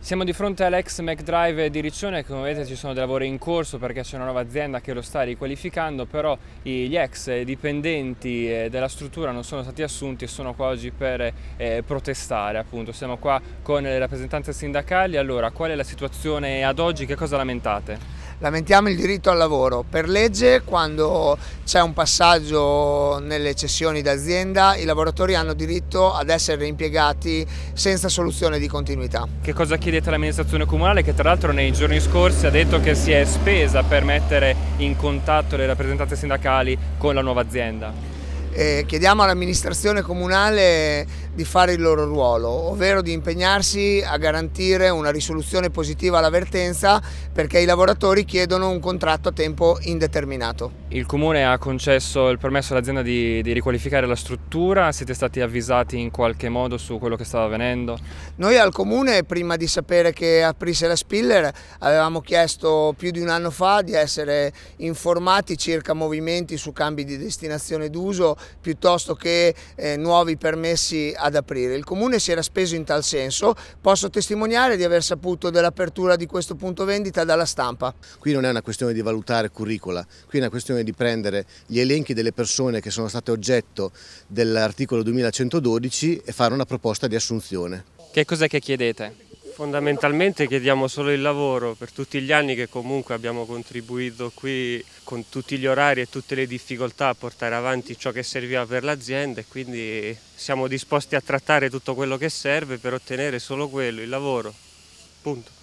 Siamo di fronte all'ex McDrive di Riccione. Come vedete ci sono dei lavori in corso perché c'è una nuova azienda che lo sta riqualificando, però gli ex dipendenti della struttura non sono stati assunti e sono qua oggi per protestare, appunto. Siamo qua con le rappresentanze sindacali. Allora, qual è la situazione ad oggi? Che cosa lamentate? Lamentiamo il diritto al lavoro. Per legge, quando c'è un passaggio nelle cessioni d'azienda, i lavoratori hanno diritto ad essere impiegati senza soluzione di continuità. Che cosa chiedete all'amministrazione comunale, che tra l'altro nei giorni scorsi ha detto che si è spesa per mettere in contatto le rappresentanze sindacali con la nuova azienda? Chiediamo all'amministrazione comunale di fare il loro ruolo, ovvero di impegnarsi a garantire una risoluzione positiva all'avvertenza, perché i lavoratori chiedono un contratto a tempo indeterminato. Il comune ha concesso il permesso all'azienda di riqualificare la struttura. Siete stati avvisati in qualche modo su quello che stava avvenendo? Noi al comune, prima di sapere che aprisse la Spiller, avevamo chiesto più di un anno fa di essere informati circa movimenti su cambi di destinazione d'uso piuttosto che nuovi permessi ad aprire. Il comune si era speso in tal senso. Posso testimoniare di aver saputo dell'apertura di questo punto vendita dalla stampa. Qui non è una questione di valutare curricula, qui è una questione di prendere gli elenchi delle persone che sono state oggetto dell'articolo 2112 e fare una proposta di assunzione. Che cos'è che chiedete? Fondamentalmente chiediamo solo il lavoro per tutti gli anni che comunque abbiamo contribuito qui con tutti gli orari e tutte le difficoltà a portare avanti ciò che serviva per l'azienda, e quindi siamo disposti a trattare tutto quello che serve per ottenere solo quello, il lavoro. Punto.